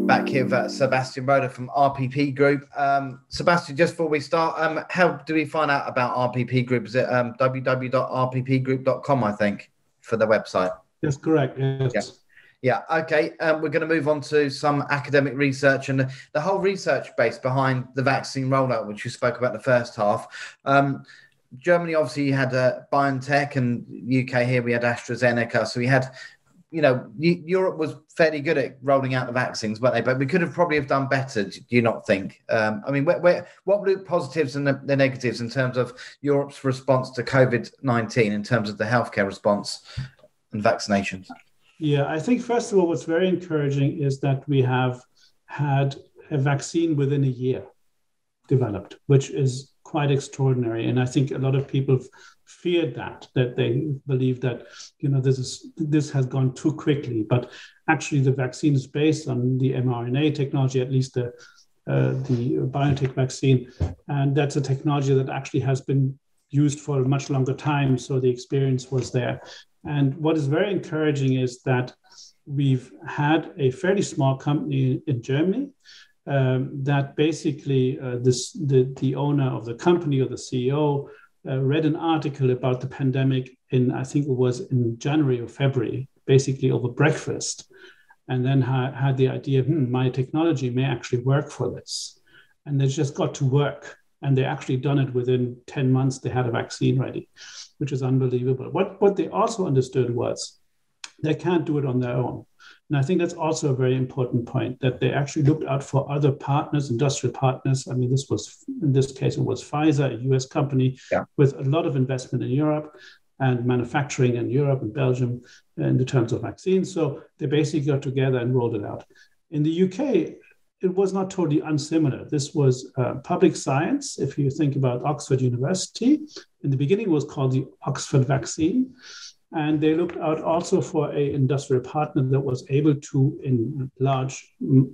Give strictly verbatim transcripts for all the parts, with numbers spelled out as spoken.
Back here with uh, Sebastian Rohde from R P P Group. Um, Sebastian, just before we start, um, how do we find out about R P P Group? Is it um, w w w dot r p p group dot com, I think, for the website? That's correct, yes. Yeah. Yeah, okay. Um, we're going to move on to some academic research and the, the whole research base behind the vaccine rollout, which you spoke about the first half. Um, Germany, obviously, you had uh, BioNTech, and U K here we had AstraZeneca. So we had, you know, Europe was fairly good at rolling out the vaccines, weren't they? But we could have probably have done better, do you not think? Um, I mean, where, where, what were the positives and the, the negatives in terms of Europe's response to COVID nineteen, in terms of the healthcare response and vaccinations? Yeah, I think, first of all, what's very encouraging is that we have had a vaccine within a year developed, which is quite extraordinary. And I think a lot of people feared that, that they believe that, you know, this is this has gone too quickly. But actually, the vaccine is based on the mRNA technology, at least the, uh, the BioNTech vaccine. And that's a technology that actually has been used for a much longer time. So the experience was there. And what is very encouraging is that we've had a fairly small company in Germany um, that basically uh, this the, the owner of the company, or the C E O, uh, read an article about the pandemic in, I think it was in January or February, basically over breakfast, and then ha- had the idea, hmm, my technology may actually work for this. And they just got to work. And they actually done it within ten months. They had a vaccine ready, which is unbelievable. What, what they also understood was they can't do it on their own. And I think that's also a very important point, that they actually looked out for other partners, industrial partners. I mean, this was, in this case, it was Pfizer, a U S company, yeah, with a lot of investment in Europe and manufacturing in Europe and Belgium in the terms of vaccines. So they basically got together and rolled it out. In the U K, it was not totally unsimilar. This was uh, public science. If you think about Oxford University, in the beginning it was called the Oxford vaccine. And they looked out also for an industrial partner that was able to, in large,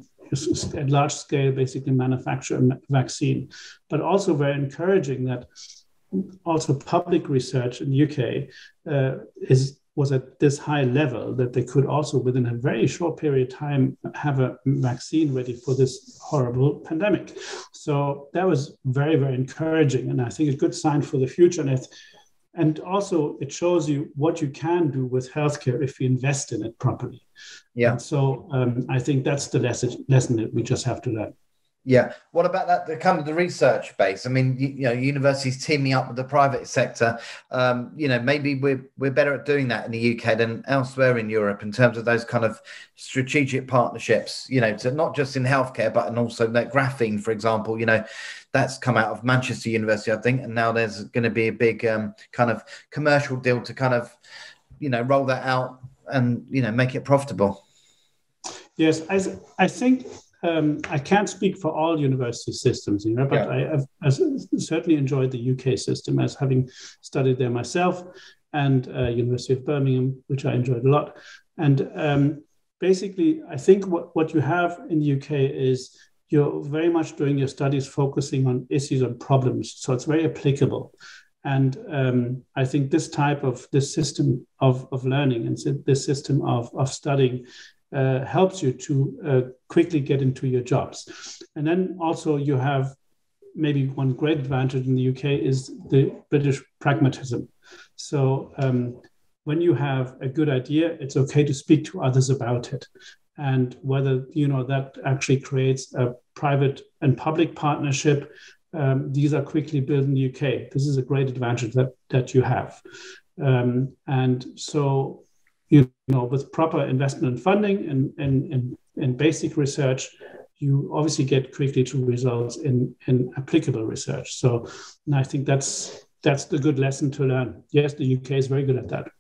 at large scale, basically manufacture a vaccine. But also very encouraging that also public research in the U K uh, is was at this high level that they could also, within a very short period of time, have a vaccine ready for this horrible pandemic. So that was very, very encouraging, and I think a good sign for the future. And, it, and also it shows you what you can do with healthcare if you invest in it properly. Yeah. And so um, I think that's the lesson, lesson that we just have to learn. Yeah. What about that, the kind of the research base? I mean, you, you know, universities teaming up with the private sector. Um, you know, maybe we're we're better at doing that in the U K than elsewhere in Europe in terms of those kind of strategic partnerships. You know, to not just in healthcare, but and also that graphene, for example. You know, that's come out of Manchester University, I think, and now there's going to be a big um, kind of commercial deal to kind of, you know, roll that out and, you know, make it profitable. Yes, I I think. Um, I can't speak for all university systems, you know, but yeah. I have I've certainly enjoyed the U K system, as having studied there myself, and uh, University of Birmingham, which I enjoyed a lot. And um, basically, I think what, what you have in the U K is you're very much doing your studies focusing on issues and problems. So it's very applicable. And um, I think this type of, this system of, of learning and this system of, of studying Uh, helps you to uh, quickly get into your jobs. And then also you have maybe one great advantage in the U K is the British pragmatism. So um, when you have a good idea, it's okay to speak to others about it. And whether, you know, that actually creates a private and public partnership, um, these are quickly built in the U K. This is a great advantage that, that you have. Um, and so You know, with proper investment and funding and, and, and, and basic research, you obviously get quickly to results in, in applicable research. So and I think that's that's the good lesson to learn. Yes, the U K is very good at that.